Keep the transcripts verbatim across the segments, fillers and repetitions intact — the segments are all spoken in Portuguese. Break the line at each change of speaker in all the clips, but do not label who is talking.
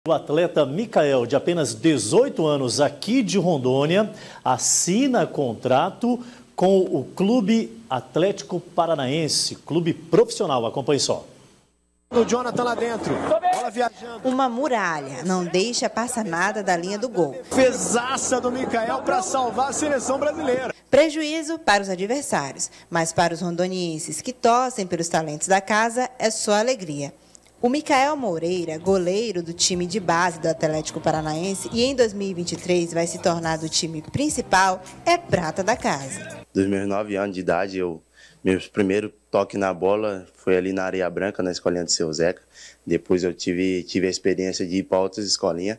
O atleta Micael, de apenas dezoito anos, aqui de Rondônia, assina contrato com o Clube Atlético Paranaense, clube profissional. Acompanhe só.
O Jonathan lá dentro, bola viajando.
Uma muralha não deixa passar nada da linha do gol.
Defesaça do Micael para salvar a seleção brasileira.
Prejuízo para os adversários, mas para os rondonienses que torcem pelos talentos da casa é só alegria. O Micael Moreira, goleiro do time de base do Atlético Paranaense e em dois mil e vinte e três vai se tornar do time principal, é prata da casa.
Dos meus nove anos de idade, eu, meu primeiro toque na bola foi ali na Areia Branca, na escolinha do Seu Zeca. Depois eu tive, tive a experiência de ir para outras escolinhas.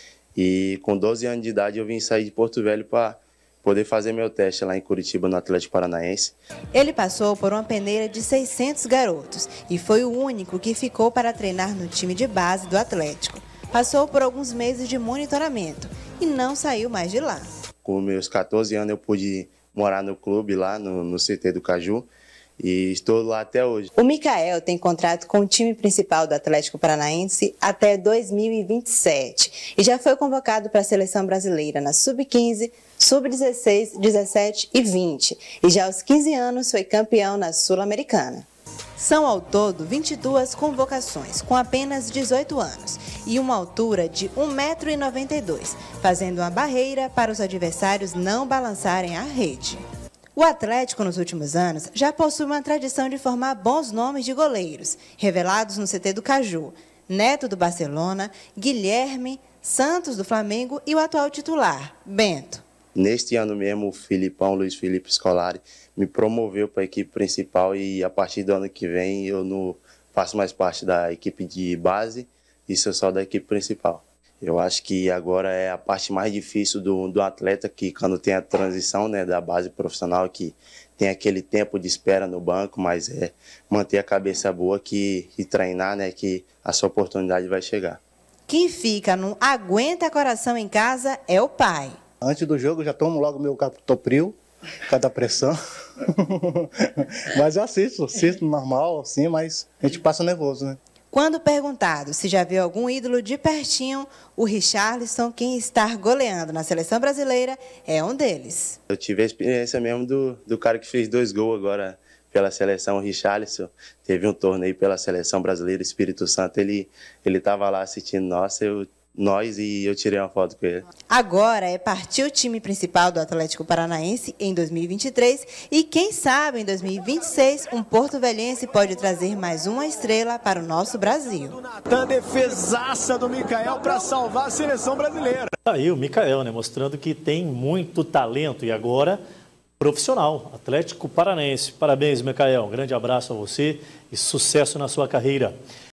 E com doze anos de idade eu vim sair de Porto Velho para poder fazer meu teste lá em Curitiba, no Atlético Paranaense.
Ele passou por uma peneira de seiscentos garotos e foi o único que ficou para treinar no time de base do Atlético. Passou por alguns meses de monitoramento e não saiu mais de lá.
Com meus quatorze anos eu pude morar no clube lá, no, no C T do Caju, e estou lá até hoje.
O Micael tem contrato com o time principal do Atlético Paranaense até dois mil e vinte e sete e já foi convocado para a seleção brasileira na sub quinze, sub dezesseis, dezessete e vinte e já aos quinze anos foi campeão na Sul-Americana. São ao todo vinte e duas convocações com apenas dezoito anos e uma altura de um metro e noventa e dois, fazendo uma barreira para os adversários não balançarem a rede. O Atlético, nos últimos anos, já possui uma tradição de formar bons nomes de goleiros, revelados no C T do Caju. Neto do Barcelona, Guilherme, Santos do Flamengo e o atual titular, Bento.
Neste ano mesmo, o Filipão, Luiz Felipe Scolari, me promoveu para a equipe principal e a partir do ano que vem eu não faço mais parte da equipe de base e sou só da equipe principal. Eu acho que agora é a parte mais difícil do, do atleta, que quando tem a transição, né, da base profissional, que tem aquele tempo de espera no banco, mas é manter a cabeça boa que, e treinar, né, que a sua oportunidade vai chegar.
Quem fica no aguenta coração em casa é o pai.
Antes do jogo eu já tomo logo meu captopril, cada pressão. Mas eu assisto, assisto normal, assim, mas a gente passa nervoso, né?
Quando perguntado se já viu algum ídolo de pertinho, o Richarlison, quem está goleando na seleção brasileira, é um deles.
Eu tive a experiência mesmo do, do cara que fez dois gols agora pela seleção, o Richarlison. Teve um torneio pela seleção brasileira, Espírito Santo, ele ele estava lá assistindo nós, eu, nós e eu tirei uma foto com ele.
Agora é partir o time principal do Atlético Paranaense em dois mil e vinte e três e quem sabe em dois mil e vinte e seis um porto-velhense pode trazer mais uma estrela para o nosso Brasil.
A defesaça do Micael para salvar a seleção brasileira.
Tá aí o Micael, né, mostrando que tem muito talento e agora profissional, Atlético Paranaense. Parabéns, Micael, um grande abraço a você e sucesso na sua carreira.